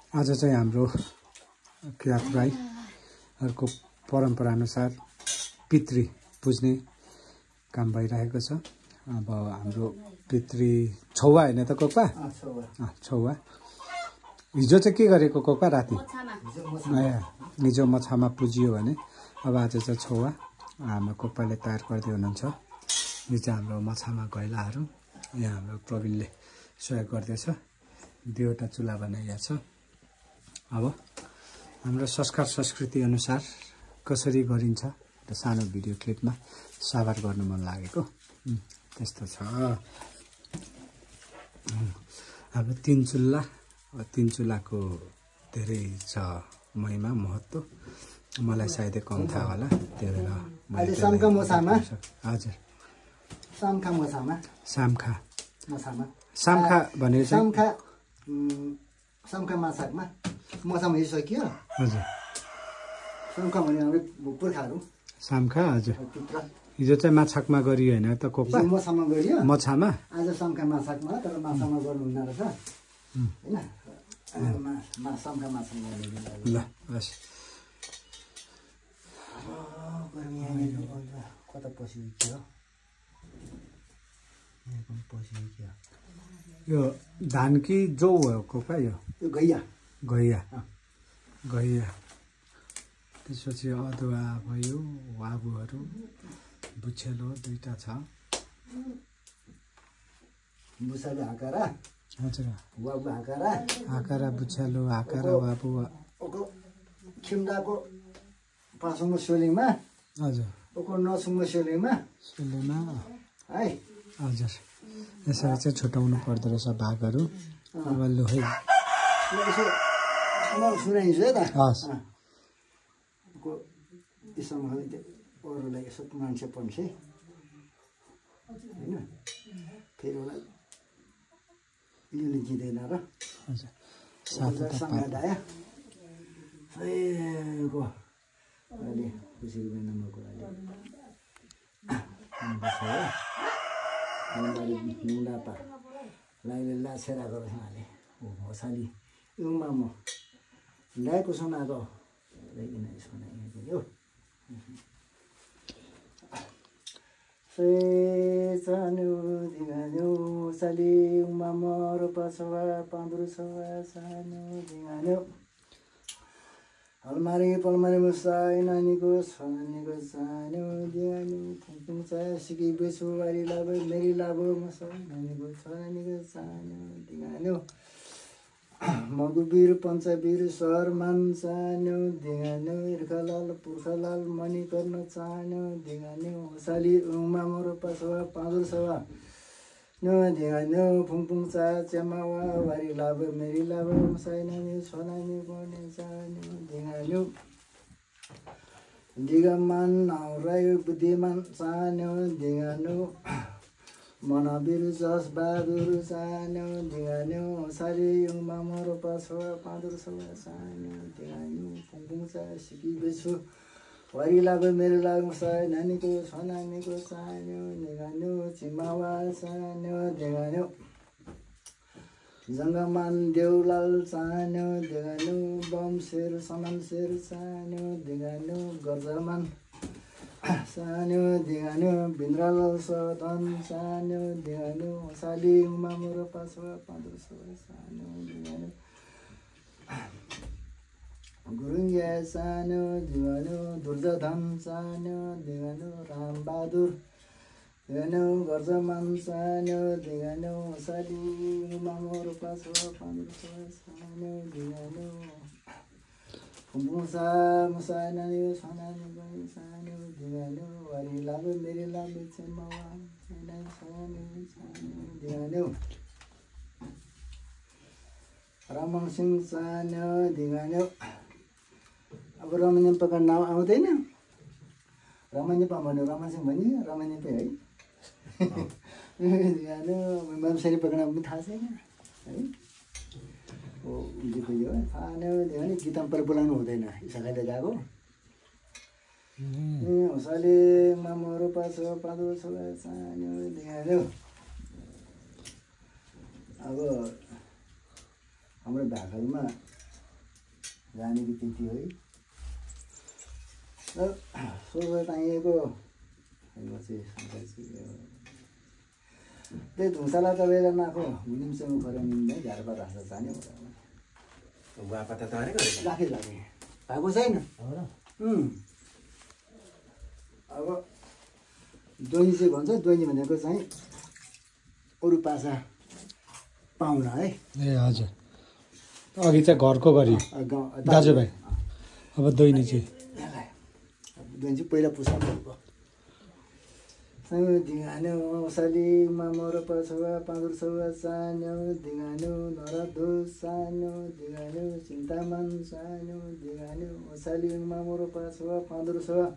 आज चाहिँ हाम्रो किरात राईहरूको परम्परा अनुसार पितृ पुज्ने काम भइरहेको छ। अब हाम्रो पितृ छौवा हैन त कोक्पा? छौवा। हिजो चाहिँ के गरेको कोक्पा? राति हिजो मछामा पुजियो भने अब आज चाहिँ छौवा हाम्रो कोक्पाले तयार गर्दै हुनुहुन्छ। यो चाहिँ हाम्रो मछामा गैलाहरू यहाँ हाम्रो प्रवीणले सहयोग गर्दैछ। दुईवटा चुल्हा बनाइएको छ। अब हाम्रो संस्कार संस्कृति अनुसार कसरी गरिन्छ त सानो भिडियो क्लिपमा साभार गर्नु मन लागेको त्यस्तो छ। हाम्रो तीन चुल्हाको धेरै छ महिमा महत्त्व। मलाई सायदै कम थाहा होला, त्यही भएर अहिले सामखा मोसामा हजुर सामखा मोसामा सामखा मोसामा सामखा भनेर चाहिँ सामखा माछामा मोसामा हिसक्यो। हजुर सामखा भने हाम्रो पुर्खाहरू सामखा। हजुर हिजो चाहिँ माछाकमा गरियो होइन त कोक्पा? मोसामा गरियो, मछामा। आज सामखा माछाकमा, तर माछामा गर्नुहुन्न रहेछ होइन। सामखा माछामा ल बस कता पसियो यो धान कि जौ हो कोक्पा? यो गैया गैया गैया। त्यसपछि अदुवा भयो, वाबुहरू, बुछेलो दुईटा छ। बुसाले हाकारा हजुर वाबु हाकारा आकारा बुछेलो आकारा वाबु खिम्दाको पासुङको सोलिङमा हजुर ओको नसुङको सोलिङमा है। हजुर यसरी चाहिँ छुट्याउनु पर्दो रहेछ भागहरू। अब लु है यसो सुनाइन्छ है त। हस् यसमा अरूलाई यसो मान्छे पन्छे होइन, फेरि होला योले जिँदैन र सँगाडायो को अहिले खुसीको बेलामा कुराले मुन्डापा लाइले लाछेराको रहेछले होसाली उमा म ल्याएको सुनाएको ल्याइकन सुनाइएको यो सानो दिगानो साली उमा म रोपा सवा पाँदुरो सवा सानो दिगानो अलमारी पलमारी मुसाई नानीको नानीको सानो दिगानो फुङफुङ चाया सिकी बेसो बारी लाबो मेरी लाबो मसाई नानीको नानीको सानो दिगानो मगुबीर पञ्चबीर सहरमान सानो दिगानो इर्खालाल पुर्खालाल मणिकर्ण सानो दिगानो होसाली उमा रोपा सवा पाँदुर सवा नो दिगानो फुङफुङ चा च्यामावा वारी लाभ मेरी लाभ मसाई नानी छोनानी बने सानो दिगानो दिगमान नौरायो बुद्धिमान सानो दिगानो मनबीर जस बहादुर सानो दिगानो होसाली उमा रोपा सवा पाँदुर सवा सानो दिगानो फुङफुङ चा सिकी बेछु वारी लाभ मेरो लाग मसाई नानीको छोनानीको सानो दिगानो चिमावा सानो दिगानो जङ्गमान देउलाल सानो दिगानो बमशेर समान शेर सानो दिगानो गर्जमान सानो दिगानो भिन्द्रालाल सदन सानो दिगानो होसाली उमा रोपा सवा पाँदुर सवा सानो दिगानो गुरुङ्गिया सानो दिगानो दुर्जधन सानो दिगानो रामबहादुर दिगानो गर्जमान सानो दिगानो होसाली उमा रोपा सवा पाँदुर सवा सानो दिगानो मुसा मुसा नानी सोनानी बनी सानो दिगानो वारी लाभो मेरी लाभो चेमावा सानो दिगानो रमन सिंह सानो दिगानो। अब रमन पका नाम आउँदैन, रमन पा भन्यो रमन सिंह भन्यो रमन पे है दिगानो ममसरी पका नाम पनि थाहा छैन है। गीत यो सानो दिगानो गीतमा पर बोलाउनु हुँदैन इसकाले गएको होसाले मामा रोपा छ पाँदो छ सानो दिगानो। अब हाम्रो भागहरूमा जानेको त्यति है सोच ताइएको त्यही धुसाला त बेला नाखो हुनिमसँग खरानी झारपा राख्छ जाने राखे भएको छैन अब दोनी चाहिँ भन्छ दोनी भनेको चाहिँ अरू पासा पाहुना है ए हजुर अघि चाहिँ घरको गरी दाजुभाइ अब दोइनी चाहिँ दोनी चाहिँ पहिला पुस्ता भएको दिङान्यो औसालीमा मर पछुवा पाँदुर छुवा सान्यो दिङान्यो नरधो सान्यो दिङान्यो चिन्तामान सान्यो दिङान्यो औसालीमा मर पछुवा पाँदुर छुवा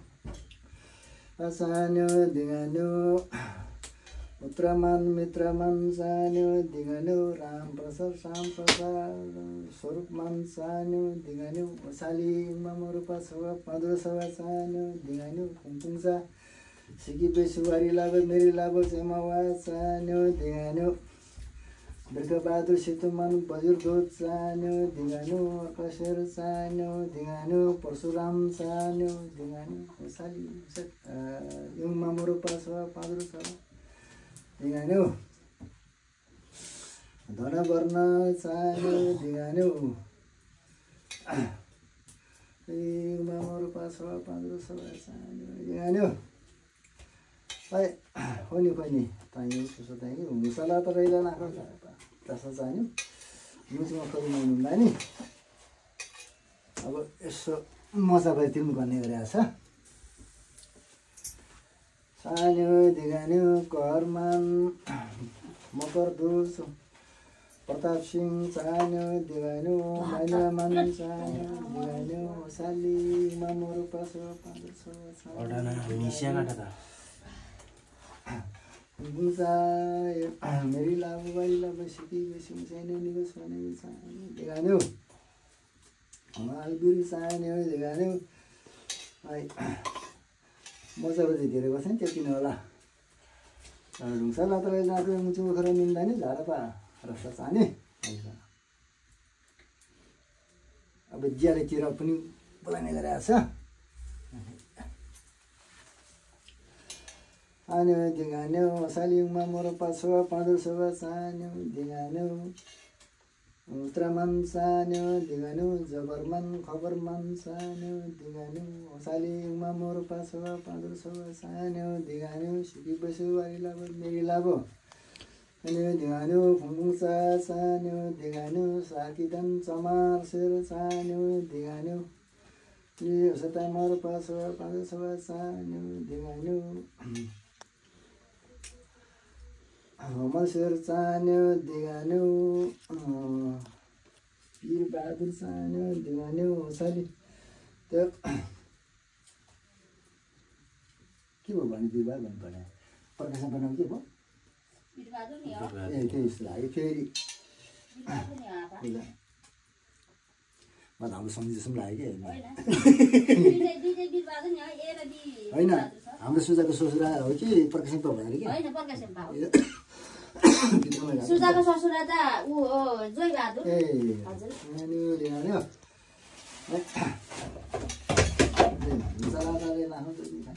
सान्यो दिङान्यो पुत्रमान मित्रमान सान्यो दिङान्यो राम प्रसाद श्याम प्रसाद स्वरूपमान सान्यो दिङान्यो औसालीमा मर पछुवा पाँदुर छुवा सान्यो दिङान्यो खुङखुङसा सिकी बेसुवारी लाभ मेरी लाभ सेमावा सान्यो दिङान्यो बिर्खबहादुर सेतुमान बजुर्गो सान्यो दिङान्यो अर्कसेर सान्यो दिङान्यो परशुराम सान्यो दिङान्यो साली युङमा मोरो पासवा पाँदुर छ दिङान्यो धनवर्ण सान्यो दिङान्यो युङमा मोरो पासवा पाँदुर छ सान्यो दिङान्यो हो नि पनि ताइयो सुसो ताइयो हुसला त रहिला नाख्नु तसो चाहियो मुसमा खोल्नु नि अब यसो मजा गरी तिर्नु गर्ने गरेको छ सान्यो दिगान्यो घरमान मकर दुस प्रताप सिंह सान्यो दिगान्यो मैनामान सान्यो दिगान्यो साली मामरो पासो पाँच मेरी लाभ बारी लाभ सिकी बेसी सानो निको सोने दिगान्यो अलबिरी सान्यो दिगान्यो है मजाले चाहिँ धेरै बस्छ नि त्यो किन होला ढुङ्सा लात्रले नाच्यो मुचु खर मिल्दा नि झारपा रस्ता चाहने अब ज्यालेतिर पनि बोलाउने गरेको छ सान्यो दिगान्यो सालिङमा मरो पाछुवा पाँदुर छुवा सान्यो दिगान्यो उत्तरमान सान्यो दिगान्यो जबरमान खबरमान सान्यो दिगान्यो सालिङमा मरो पाछुवा पाँदुर छुवा सान्यो दिगान्यो सिकी बस्यो वारी लाभ मेरी लाभ अनि दिगान्यो खुङखुङसा सान्यो दिगान्यो साकिदन चमार शेर सान्यो दिगान्यो सता मरो पाछुवा पाँदुर छुवा सान्यो दिगान्यो मसेर सान्यो दिगान्यो पिर बहादुर सान्यो दिगान्यो साली त्यो के भयो भने बिरबहादुर भन्नु पर्ने प्रकाशन बनाउनु के भयो ए त्यही जस्तो लाग्यो फेरि मलाई हाम्रो सम्झि जस्तो पनि लाग्यो कि होइन हाम्रो सुजाको ससुरा हो कि प्रकाशन पा भनेर कि सुजाको ससुरा त उ हो जोइ बहादुर हजुर ल्यायो जलाले लानु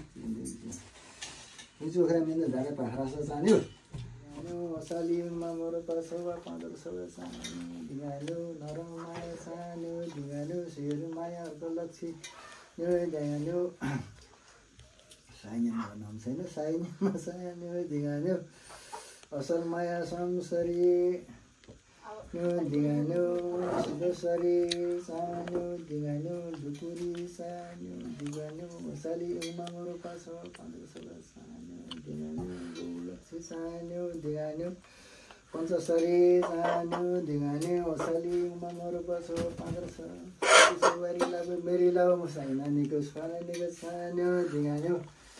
चोखरा मिल्दा झाडा पाखरा चान्यो सालीमा मरो पाछुवा पाँदुर छुवा सान्यो दिगाल्यो नरम माया सान्यो दिगाल्यो सेरु माया अर्को लक्ष्मी दिगाल्यो साइन्यमा नाम छैन साइन्यमा सान्यो दिगाल्यो असल माया संसरी दिगाल्यो सिद्धेश्वरी सान्यो दिगाल्यो ढुकुरी सान्यो दिगाल्यो सालीमा मरो पाछुवा पाँदुर छुवा सान्यो दिगाल्यो लक्ष्मी सान्यो दिगाल्यो पञ्चसरी सान्यो दिगाल्यो सालीमा मरो पाछुवा पाँदुर छुवा वारी लाभ मेरी लाभ म साइना निको सान्यो दिगाल्यो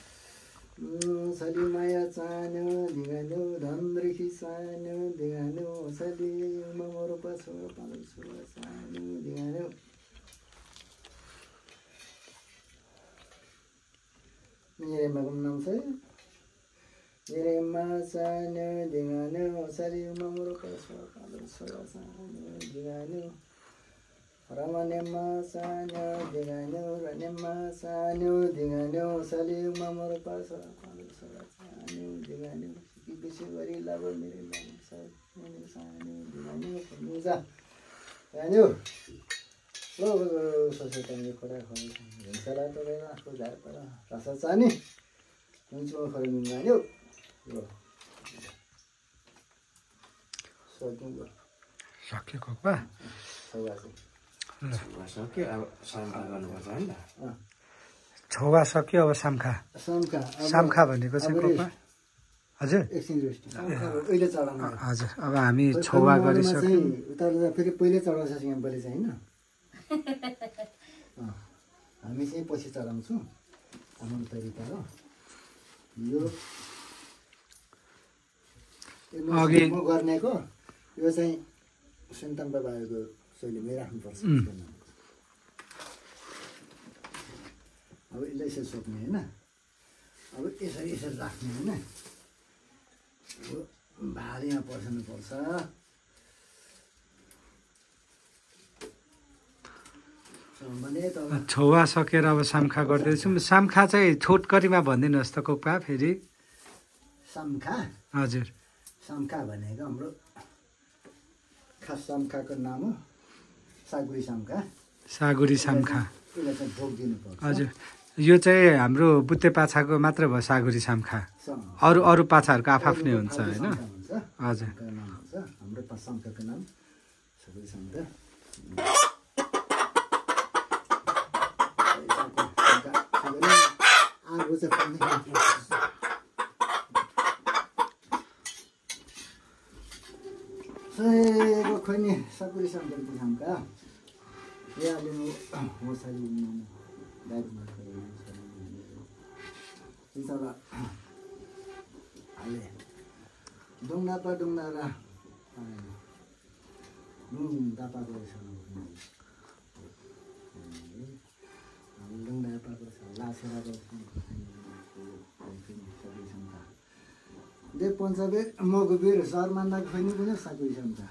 साली माया चान्यो दिगाल्यो धनदेखि सान्यो दिगाल्यो सालीमा मरो पाछुवा पाँदुर छुवा सान्यो दिगाल्यो मेरेमाको नाम छ मेरेमा सान्यो दिगाल्यो सालीमा मरो पाछुवा पाँदुर छुवा सान्यो दिगाल्यो रमनेमा सान्यो दिगान्यो रनेमा सान्यो दिगान्यो सालियुमा मरो पास सान्यो दिगान्यो सिकी बेसी गरी लाभ मेरो लाभ सान्यो दिगान्यो मुजा सान्यो लो ससैताले खडा खडा झन्सला त गएर आफू झार पर रसा चानी हुन्छ खडा मिल्यो लो सक्यो सकेको छौवा सक्यो अब सामखा सामखा भनेको चाहिँ कोपा हजुर हजुर अब हामी छौवा गरिसक्यौँ उता फेरि पहिले चढाउँछ सिङ्गामले चाहिँ होइन हामी चाहिँ पछि चढाउँछौँ हाम्रो तरिका हो यो अघि म गर्नेको यो चाहिँ सुन्तम्बा बाबुको शैलीमै राख्नुपर्छ अब यसलाई यसरी सोध्ने होइन अब यसरी यसरी राख्ने होइन भार यहाँ पर्छनुपर्छ छौवा सकेर अब सामखा गर्दैछौँ सामखा चाहिँ छोटकरीमा भनिदिनुहोस् त कोपा फेरि सामखा हजुर सामखा भनेको हाम्रो खास सामखाको नाम हो सागुरी सामखा सागुरी सामखा यसलाई चाहिँ भोग दिनुपर्छ हजुर यो चाहिँ हाम्रो बुत्ते पाछाको मात्र भयो सागुरी सामखा अरू अरू पाछाहरूको आफ्नै हुन्छ होइन हजुर नाम हुन्छ हाम्रो सामखाको नाम सागुरी सामखा आगो चाहिँ सैको खोइ सागुरी सामखाको सामखा यहाँ लिनु होसाली दाजुमा तल हाले डुङ्गापा डुङ्गारा दापाको डुङ्गापाको लासेराको देव पञ्चबेर मगुबेर शर्मान्दा खैनी पनि सागुरी सामखा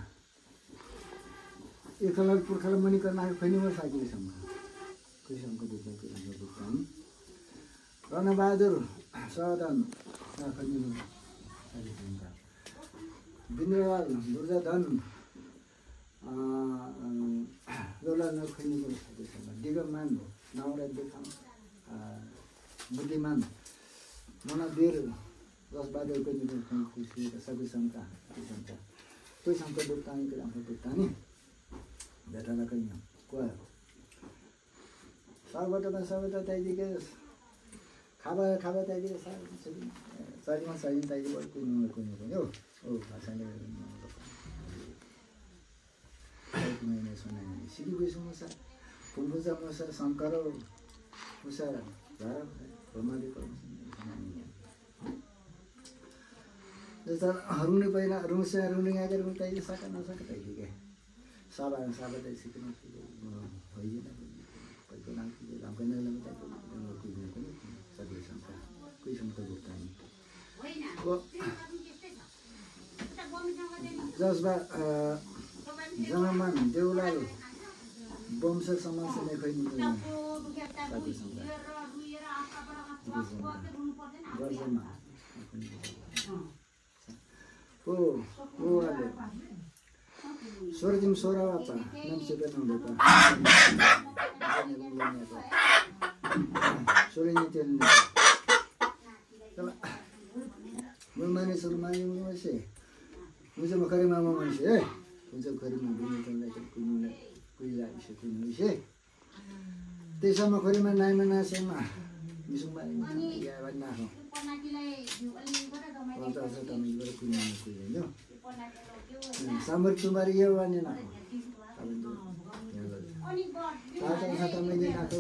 एकल पुर्खाले मणिकर्णा खैनी पनि सागुरी सामखा कृष्णको दुःखनी रणबहादुर सदन खैनी सागुरी सामखा बिन्द्रलाल दुर्जाधन लोला खैनी पनि सागुरी सामखा दिगमान नाउरा देखाउँ बुद्धिमान मनवीर रसबहादुर खैनी सागुरी सामखा कोही सामखा दुक्तानी के राम्रो दुक्तानी भेटाला कहीं कोई सर्वत ताइदिके खाबा खाबा ताइदिके सारीमा सारी ताइदिके कुनै हो ओ भाषाले कुनै सुनाइ सिडी गइसु मसा फुलबुजा मसा शंकर मुसा धारा ब्रह्माले जस्तो हरुने पहिला रुसे रुने आगर ताइदि सका नसका ताइदिके साबा चाहिँ सिक्नु होइन पहिलो नाम लामकै नाम कुनै पनि सागुरी सामखा कोही सामखा भुक्तानी जसमा जनमान देउलाल वंश समाजले खैनी सागुरी सामखा गर्जमा ओ ओले Sordim sorawata, nam sebenang depa. Sorini telne. Kala, mulmani sulmani mulmasi. Muja makari mama mansi, muja makari mama bini telne kunyuna kuila isi kunyuna isi. Tesa makari mama nai mana sema. Misumari ya wana ho. Wanta asa tamu ibarat kunyuna kuila yo. Sambar tumari ya wani na. Kata मैले नाको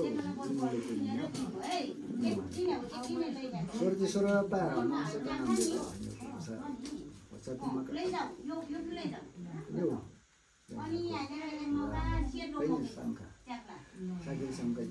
सोर्ती सोरा पा मान्छेको नाम दिएको WhatsApp मा यो पनि शंका सागुरी सामखा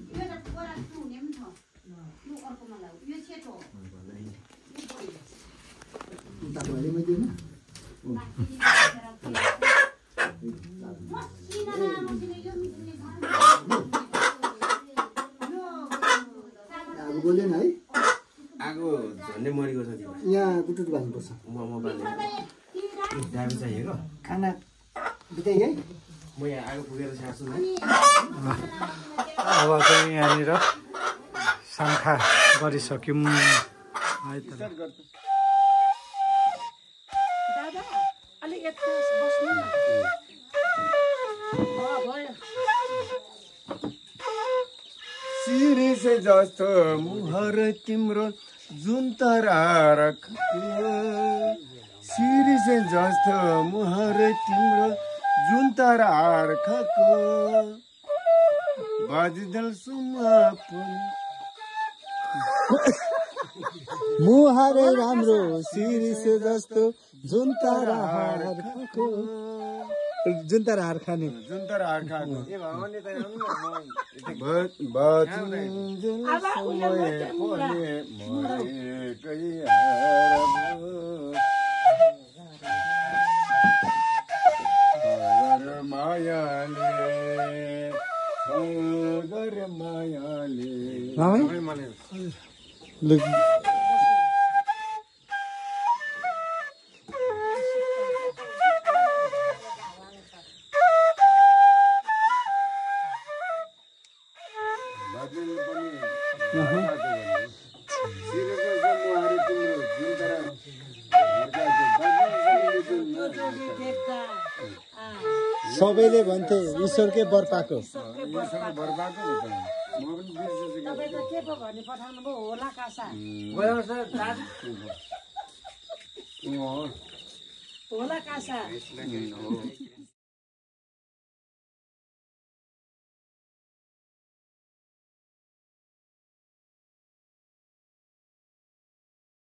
यो अब गोलेन है आगो झन्डै मरेको छ तिम्रो यहाँ कुटुट बाल्नुपर्छ म बाल्ने ड्राइभर चाहिएको खाना बिताइ है म यहाँ आगो पुगेर छाड्छु है अब चाहिँ यहाँनिर शङ्खा गरिसक्यौँ है त दादा अलिक यता बस्नु न शिरीष जस्तो मुहर तिम्रो जुन तरारक शिरीष जस्तो मुहर तिम्रो जुन तरारखको बाजिदल सुमा मुहारै राम्रो शिरीष जस्तो जुन तारा हारको जुन तारा हार खाने जुन तरारखको सबैले भन्थे ईश्वरकै वर पाएको तपाईँ के पो भने पठाउनु भयो होला कासा होला कासा